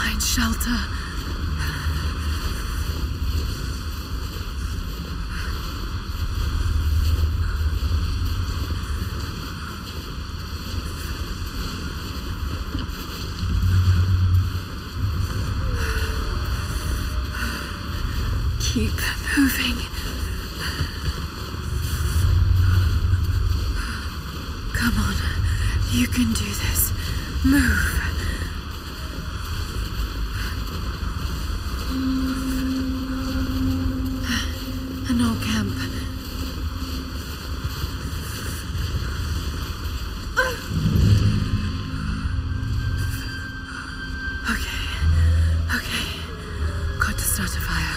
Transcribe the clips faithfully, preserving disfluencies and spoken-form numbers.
Find shelter. Keep moving. Come on, you can do this. Move. An old camp. Okay, okay. Got to start a fire.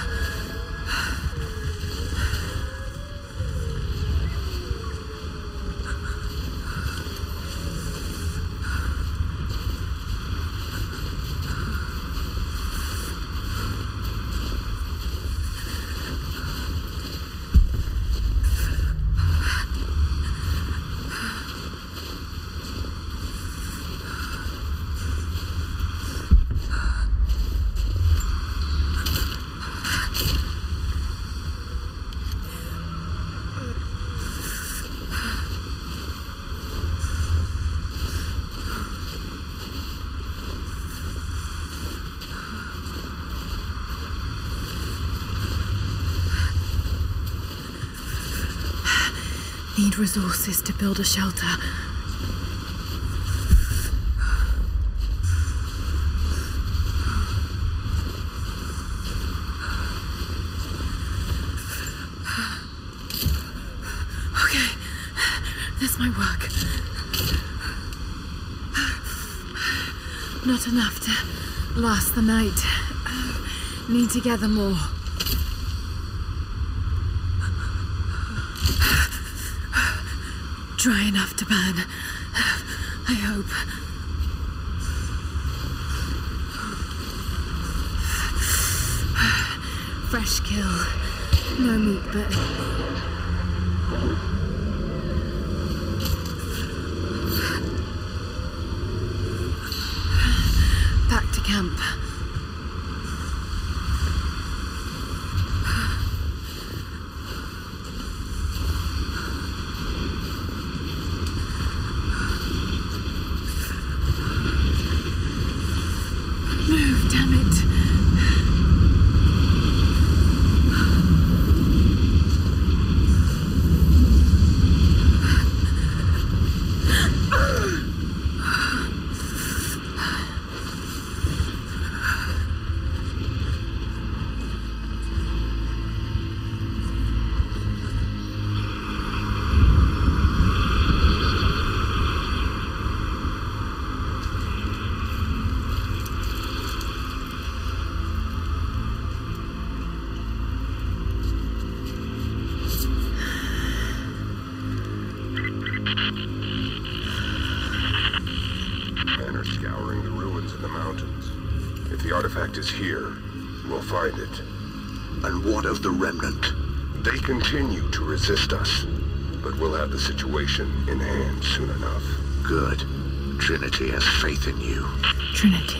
Need resources to build a shelter. Okay, this might work. Not enough to last the night. Need to gather more. Dry enough to burn. I hope. Fresh kill. No meat, but... back to camp. Move, damn it. Scouring the ruins in the mountains. If the artifact is here, we'll find it. And what of the remnant? They continue to resist us, but we'll have the situation in hand soon enough. Good. Trinity has faith in you. Trinity.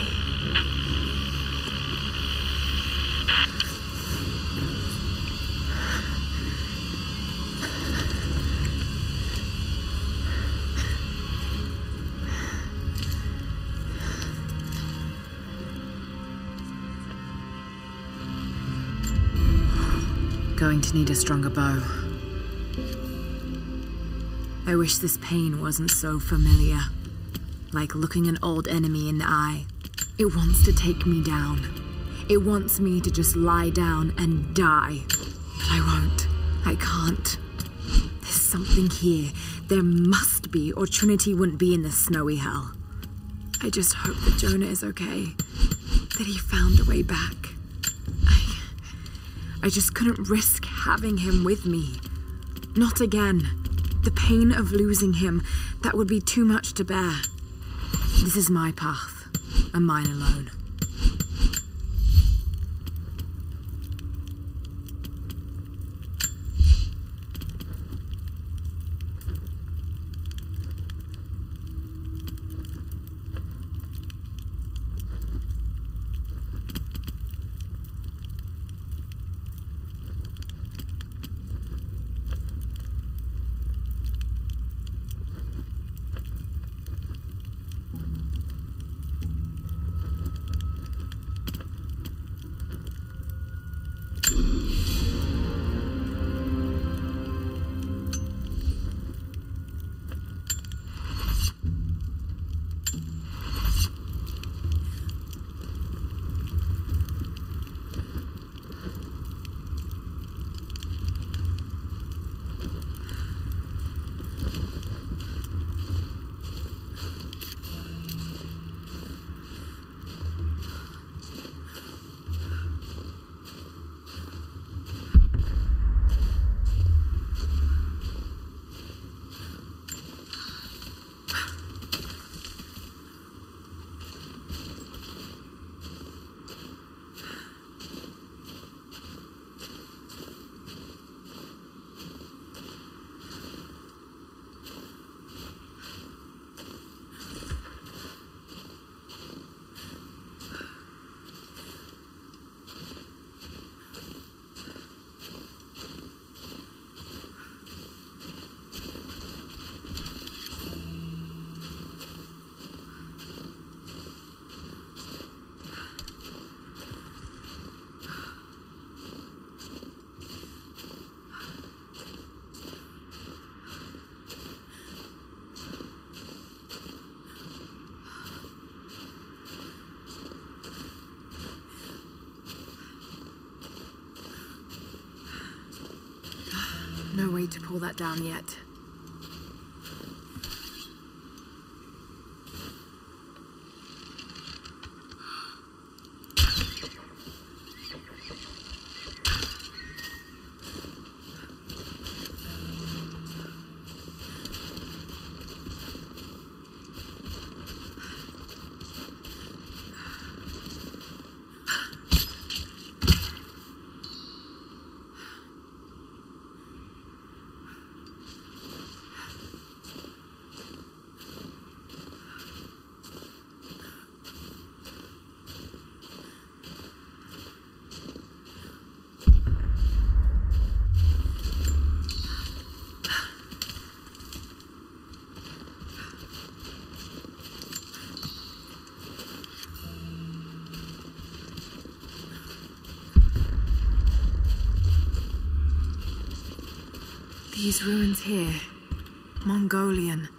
Going to need a stronger bow. I wish this pain wasn't so familiar. Like looking an old enemy in the eye. It wants to take me down. It wants me to just lie down and die. But I won't. I can't. There's something here. There must be, or Trinity wouldn't be in this snowy hell. I just hope that Jonah is okay. That he found a way back. I just couldn't risk having him with me. Not again. The pain of losing him, that would be too much to bear. This is my path, and mine alone. need to pull that down yet. These ruins here, Mongolian.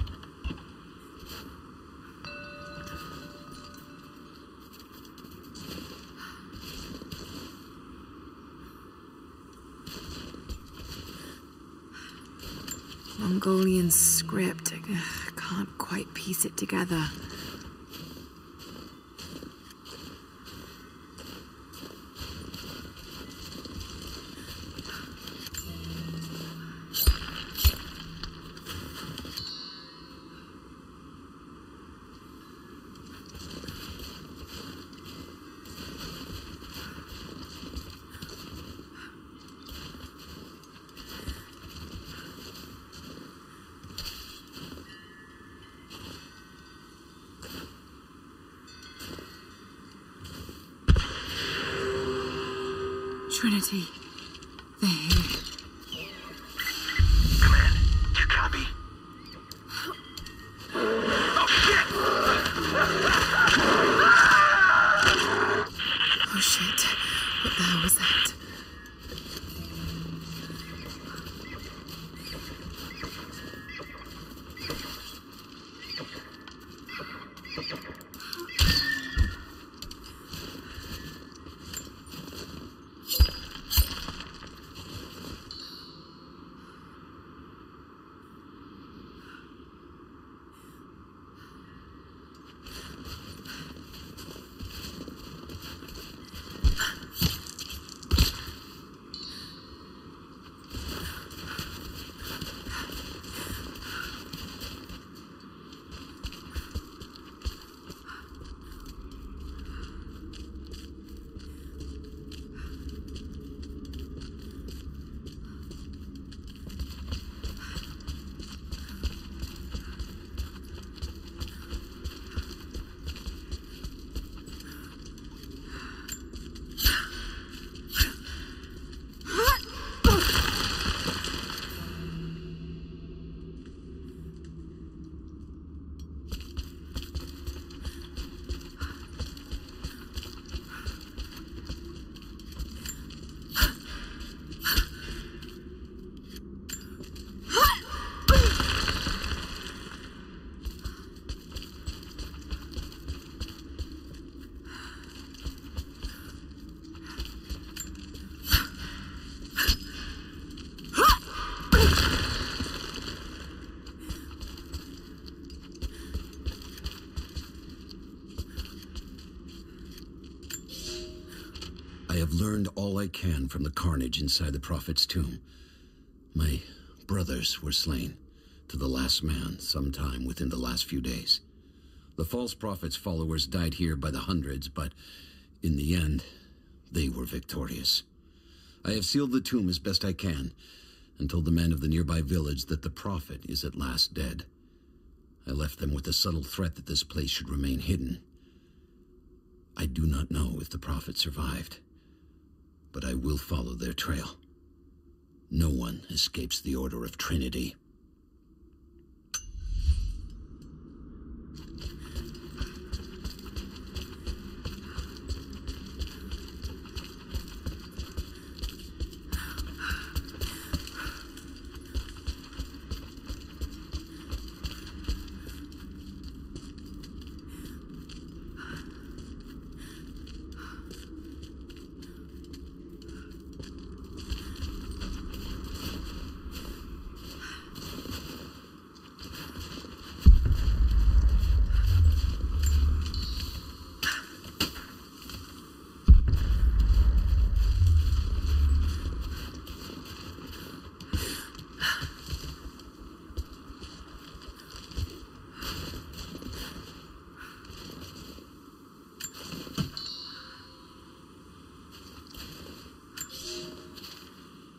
Mongolian script. I can't quite piece it together. Trinity, they're here. Command, you copy? Oh, shit! Oh shit, what the hell was that? I have learned all I can from the carnage inside the Prophet's tomb. My brothers were slain, to the last man, sometime within the last few days. The false Prophet's followers died here by the hundreds, but in the end, they were victorious. I have sealed the tomb as best I can, and told the men of the nearby village that the Prophet is at last dead. I left them with the subtle threat that this place should remain hidden. I do not know if the Prophet survived, but I will follow their trail. No one escapes the Order of Trinity.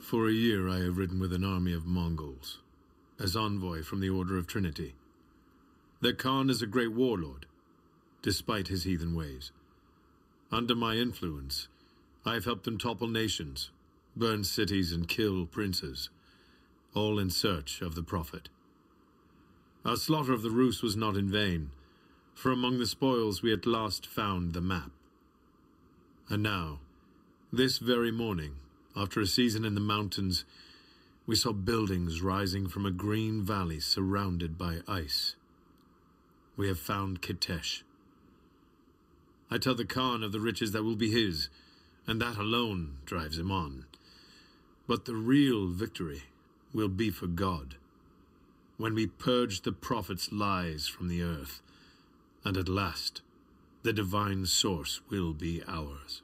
For a year I have ridden with an army of Mongols, as envoy from the Order of Trinity. Their Khan is a great warlord, despite his heathen ways. Under my influence, I have helped them topple nations, burn cities and kill princes, all in search of the Prophet. Our slaughter of the Rus was not in vain, for among the spoils we at last found the map. And now, this very morning, after a season in the mountains, we saw buildings rising from a green valley surrounded by ice. We have found Kitesh. I tell the Khan of the riches that will be his, and that alone drives him on. But the real victory will be for God, when we purge the Prophet's lies from the earth, and at last, the divine source will be ours.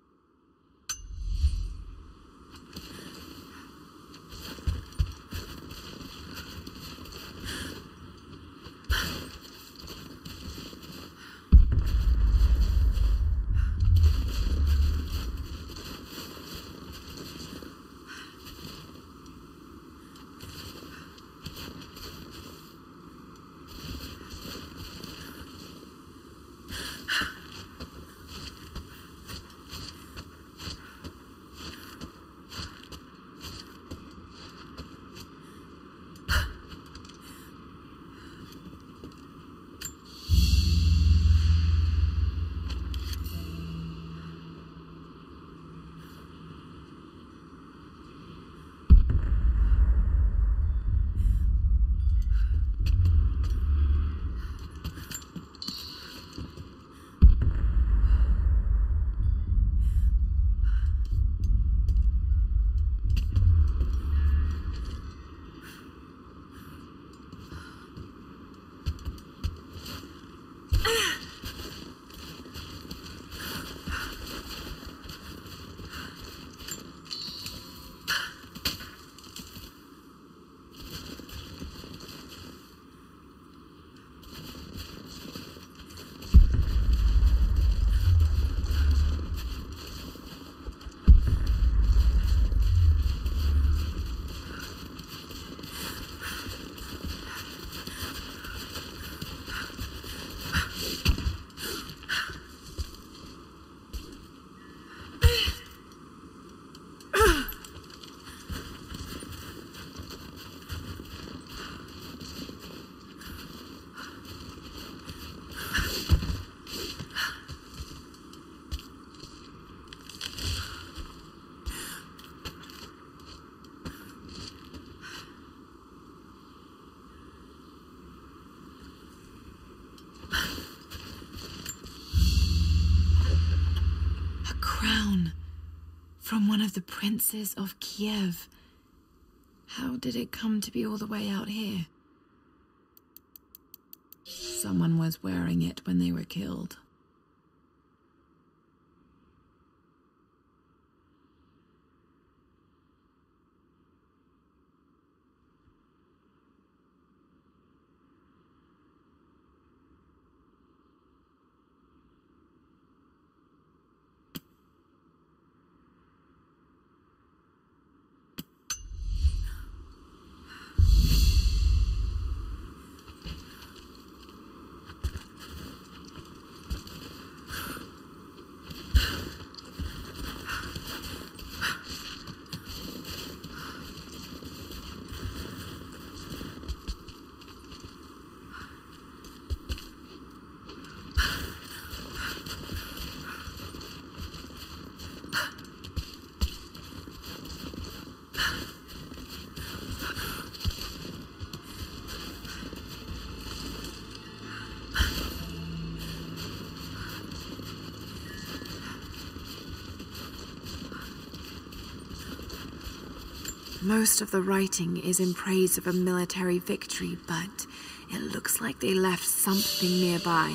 From one of the princes of Kiev. How did it come to be all the way out here? Someone was wearing it when they were killed. Most of the writing is in praise of a military victory, but it looks like they left something nearby.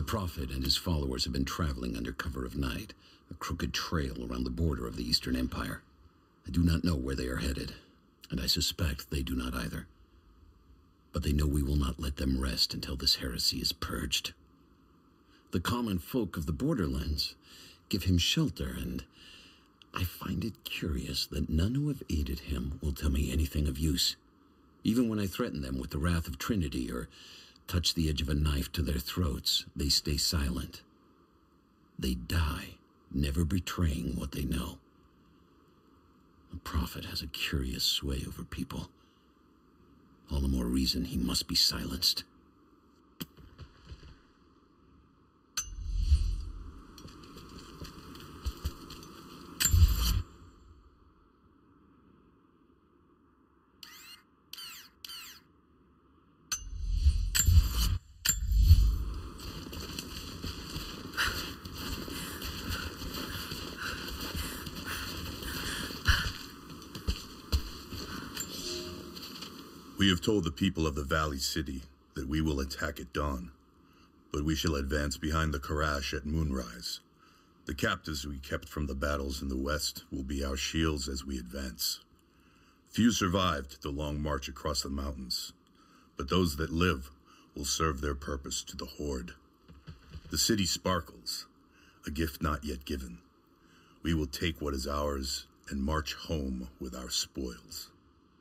Prophet and his followers have been traveling under cover of night, a crooked trail around the border of the Eastern Empire. I do not know where they are headed, and I suspect they do not either. But they know we will not let them rest until this heresy is purged. The common folk of the borderlands give him shelter, and I find it curious that none who have aided him will tell me anything of use. Even when I threaten them with the wrath of Trinity or touch the edge of a knife to their throats, they stay silent. They die, never betraying what they know. The Prophet has a curious sway over people. All the more reason he must be silenced. We have told the people of the Valley City that we will attack at dawn, but we shall advance behind the Karash at moonrise. The captives we kept from the battles in the west will be our shields as we advance. Few survived the long march across the mountains, but those that live will serve their purpose to the Horde. The city sparkles, a gift not yet given. We will take what is ours and march home with our spoils.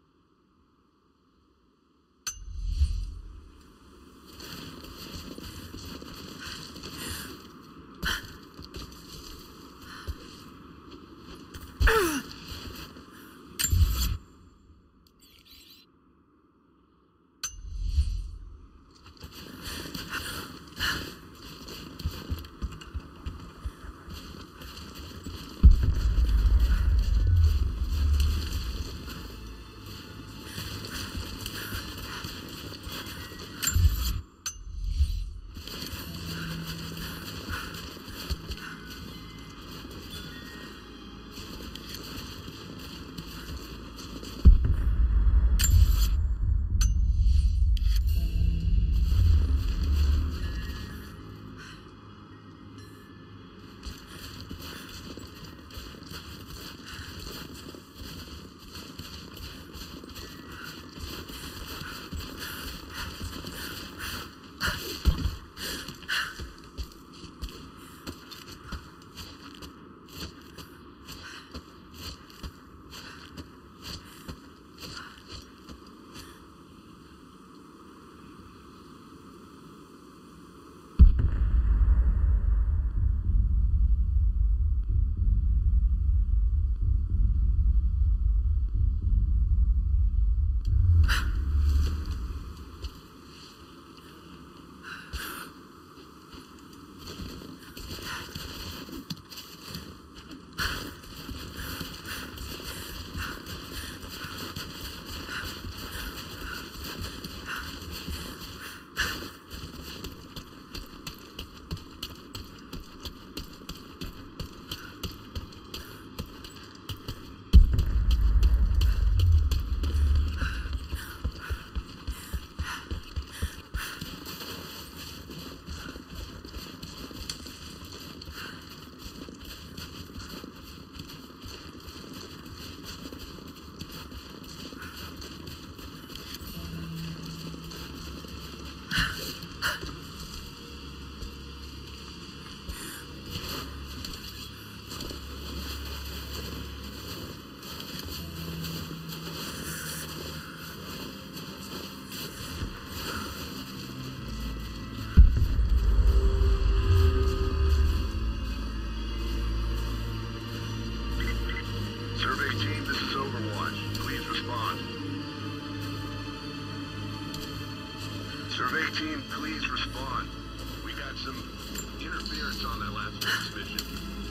Survey team, please respond. We got some interference on that last transmission.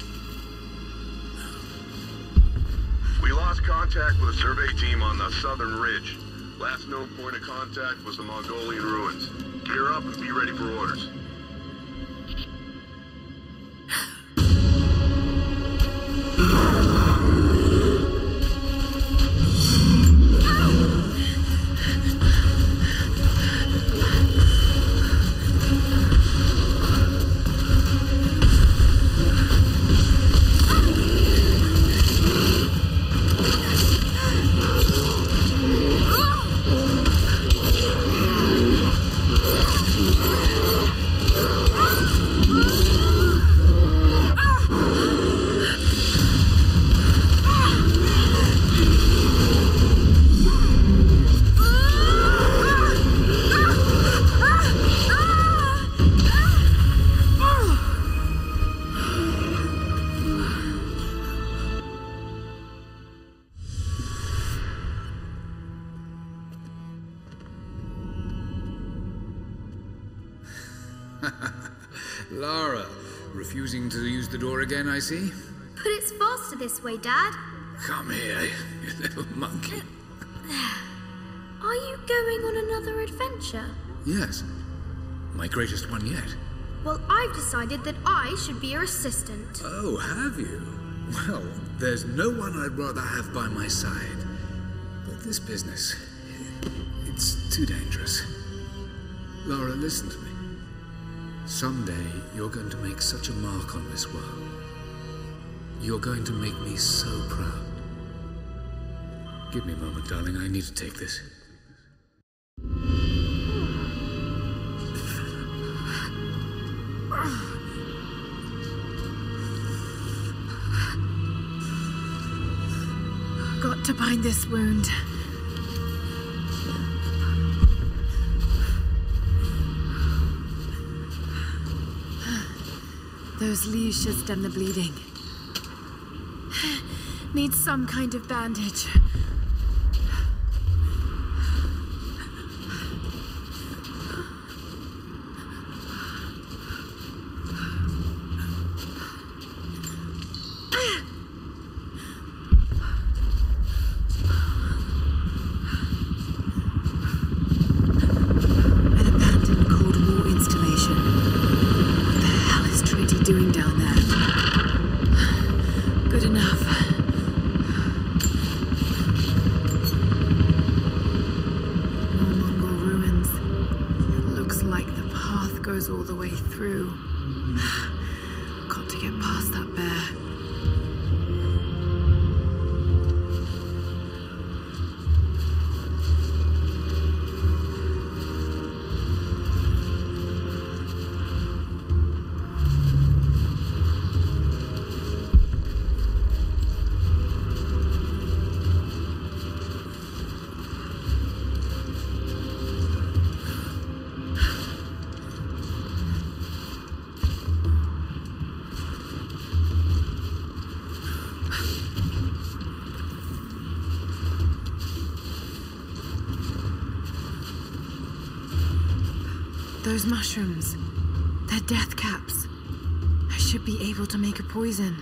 We lost contact with a survey team on the southern ridge. Last known point of contact was the Mongolian ruins. Gear up and be ready for orders. Lara, refusing to use the door again, I see? But it's faster this way, Dad. Come here, you little monkey. Are you going on another adventure? Yes, my greatest one yet. Well, I've decided that I should be your assistant. Oh, have you? Well, there's no one I'd rather have by my side. But this business, it's too dangerous. Lara, listen to me. Someday, you're going to make such a mark on this world. You're going to make me so proud. Give me a moment, darling. I need to take this. Got to bind this wound. Those leaves should stem the bleeding. Need some kind of bandage. All the way through. Got to get past that bear. Those mushrooms, they're death caps. I should be able to make a poison.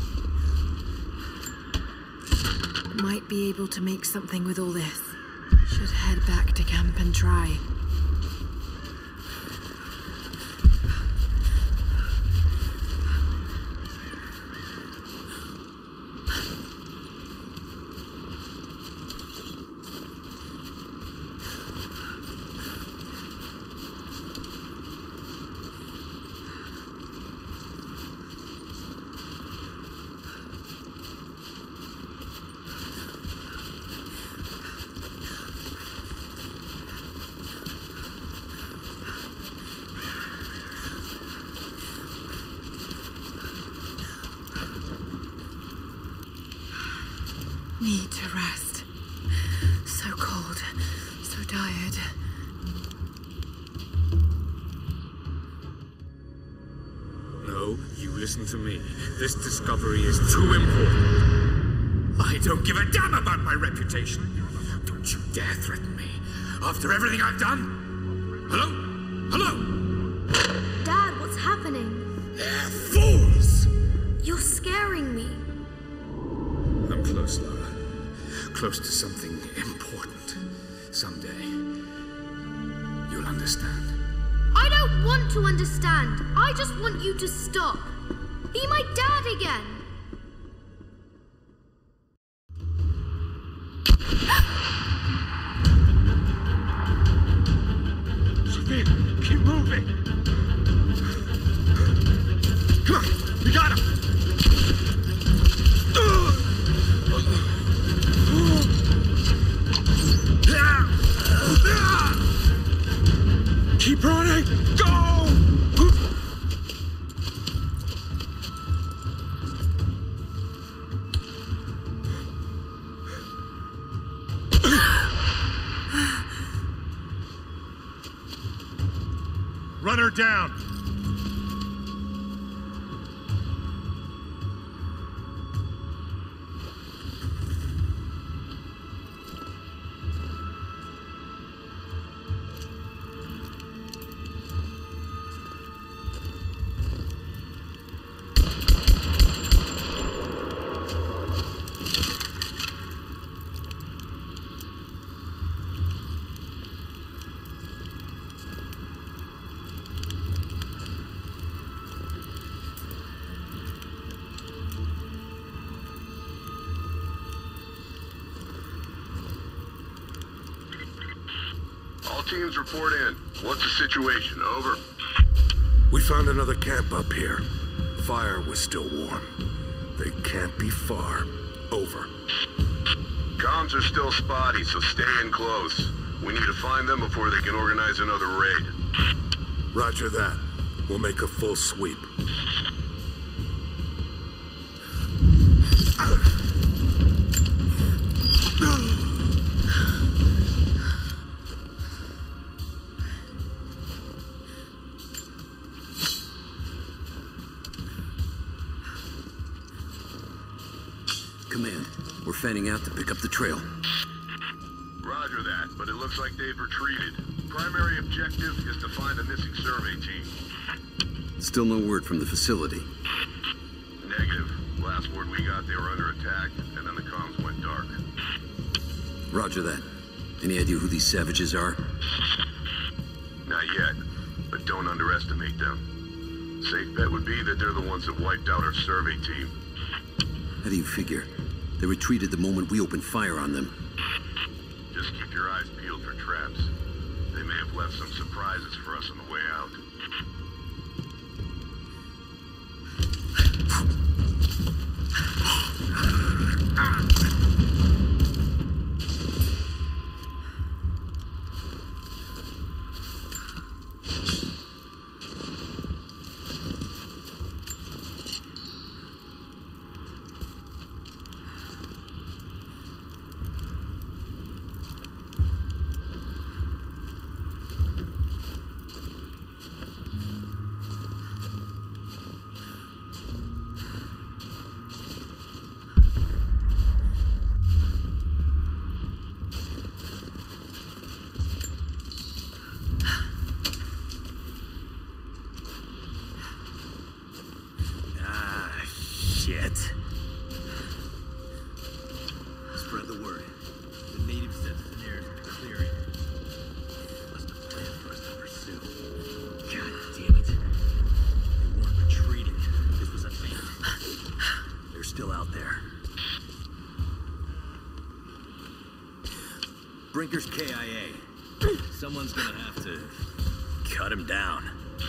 Might be able to make something with all this. Should head back to camp and try. Need to rest. So cold, so tired. No, you listen to me. This discovery is too important. I don't give a damn about my reputation. Don't you dare threaten me. After everything I've done. Hello? Hello? Dad, what's happening? They're fools! You're scaring me. I'm close, Laura. Close to something important. Someday, you'll understand. I don't want to understand. I just want you to stop. Be my dad again. Sophia, keep moving. Come on, we got him. Keep running! Go! Run her down! Teams report in. What's the situation? Over. We found another camp up here. Fire was still warm. They can't be far. Over. Comms are still spotty, so stay in close. We need to find them before they can organize another raid. Roger that. We'll make a full sweep. Command, we're fanning out to pick up the trail. Roger that, but it looks like they've retreated. Primary objective is to find the missing survey team. Still no word from the facility. Negative. Last word we got, they were under attack, and then the comms went dark. Roger that. Any idea who these savages are? Not yet, but don't underestimate them. Safe bet would be that they're the ones that wiped out our survey team. How do you figure? They retreated the moment we opened fire on them. Just keep your eyes peeled for traps. They may have left some surprises for us on the way out. Brinker's K I A. Someone's gonna have to cut him down.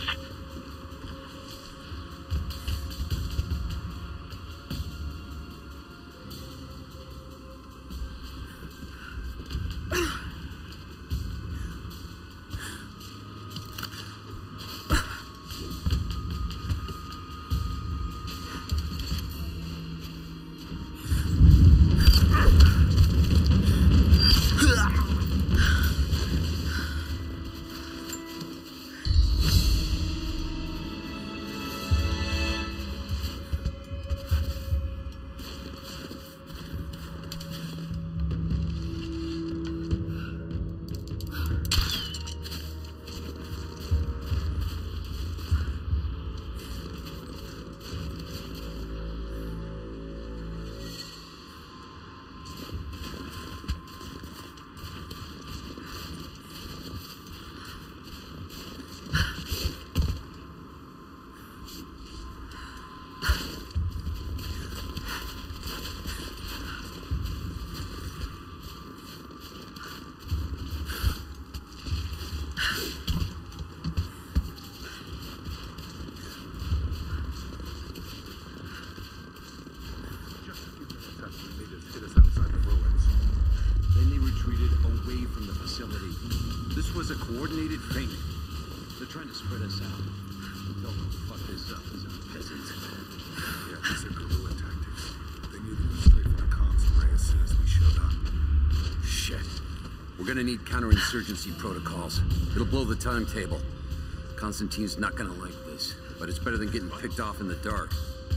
Was a coordinated feint. They're trying to spread us out. They'll fuck this up as a peasant. Yeah, these are guerrilla tactics. They knew to go straight for the comms array as soon as we showed up. Shit. We're gonna need counterinsurgency protocols. It'll blow the timetable. Constantine's not gonna like this, but it's better than getting picked off in the dark.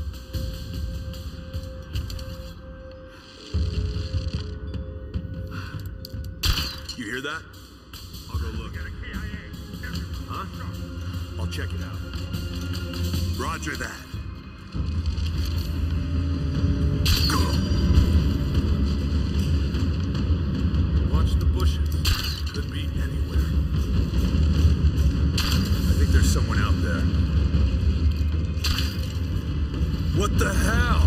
You hear that? I'll go look. Huh? I'll check it out. Roger that. Go. Watch the bushes. Could be anywhere. I think there's someone out there. What the hell?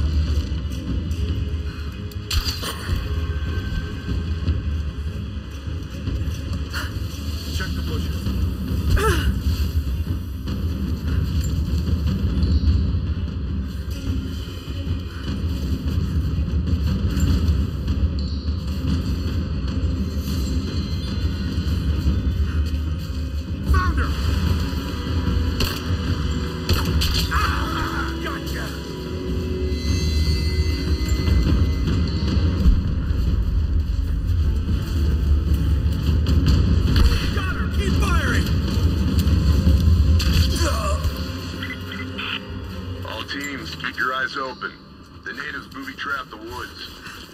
Open. The natives booby-trapped the woods.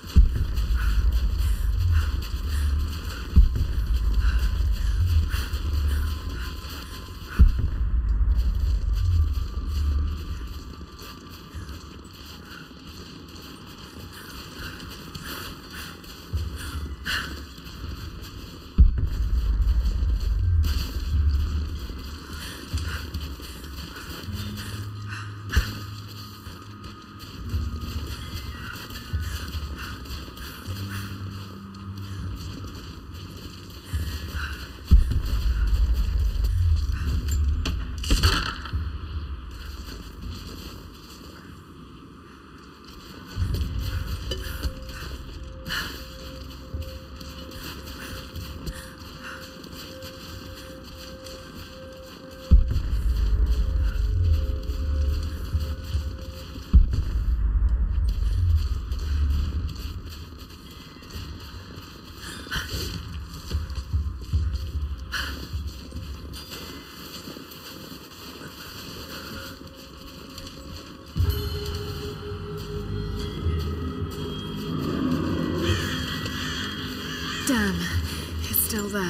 Damn, it's still there.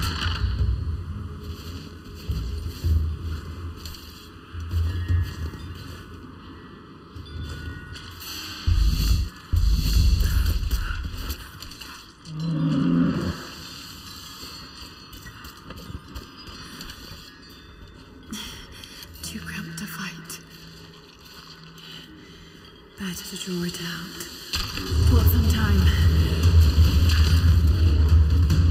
Too cramped to fight. Better to draw it out. Put some time.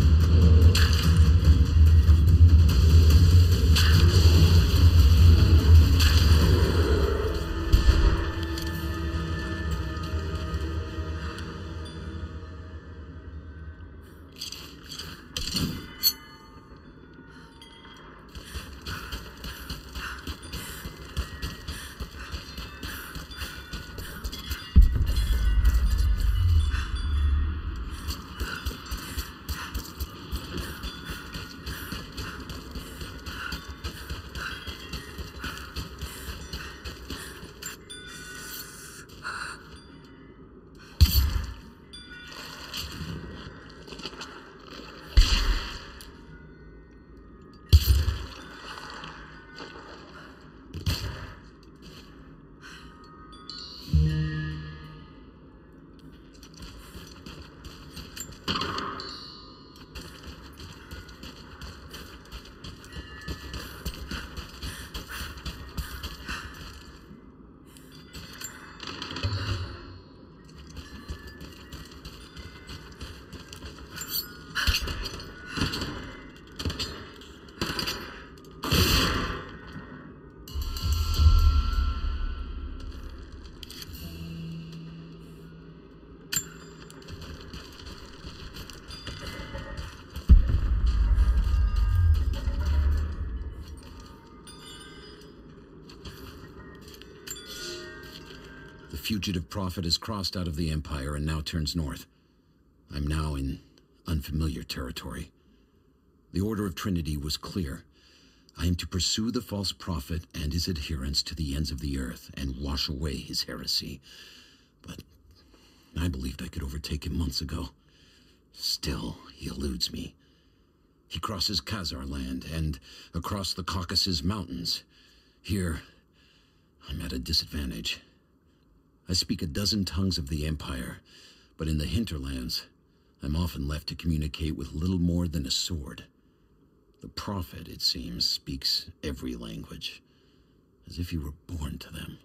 fugitive prophet has crossed out of the Empire and now turns north. I'm now in unfamiliar territory. The Order of Trinity was clear. I am to pursue the false prophet and his adherents to the ends of the earth and wash away his heresy. But I believed I could overtake him months ago. Still, he eludes me. He crosses Khazar land and across the Caucasus Mountains. Here, I'm at a disadvantage. I speak a dozen tongues of the Empire, but in the hinterlands, I'm often left to communicate with little more than a sword. The prophet, it seems, speaks every language, as if he were born to them.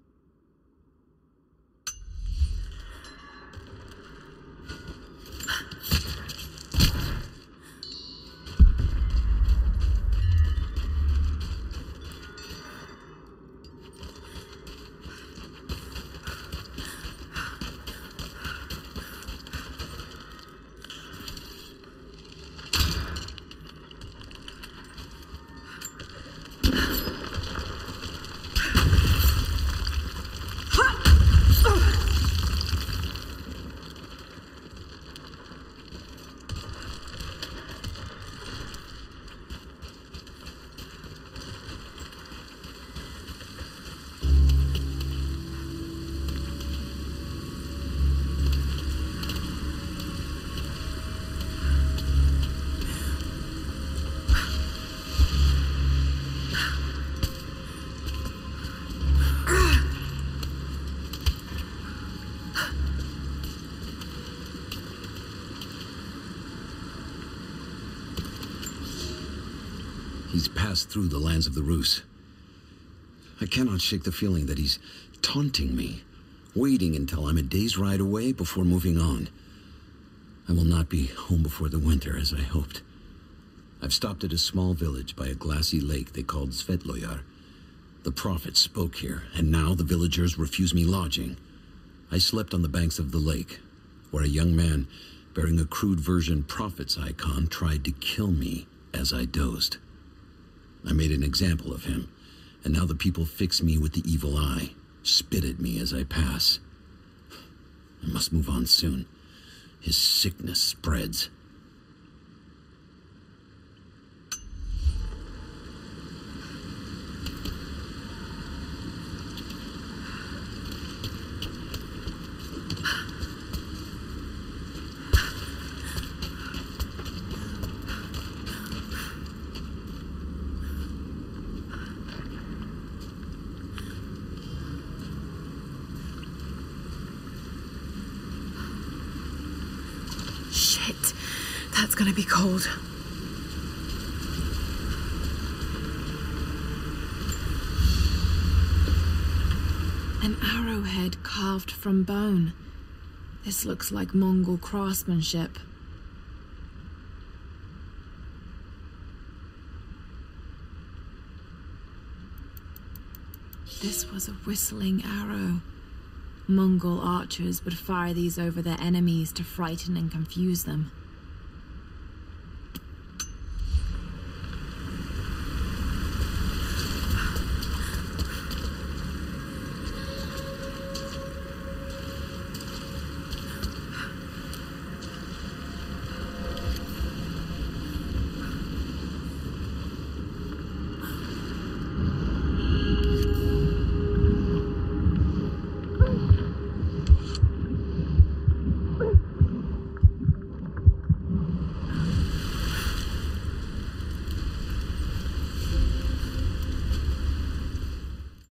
He's passed through the lands of the Rus. I cannot shake the feeling that he's taunting me, waiting until I'm a day's ride away before moving on. I will not be home before the winter, as I hoped. I've stopped at a small village by a glassy lake they called Svetloyar. The prophet spoke here, and now the villagers refuse me lodging. I slept on the banks of the lake, where a young man bearing a crude version prophet's icon tried to kill me as I dozed. I made an example of him, and now the people fix me with the evil eye, spit at me as I pass. I must move on soon. His sickness spreads. That's gonna be cold. An arrowhead carved from bone. This looks like Mongol craftsmanship. This was a whistling arrow. Mongol archers would fire these over their enemies to frighten and confuse them.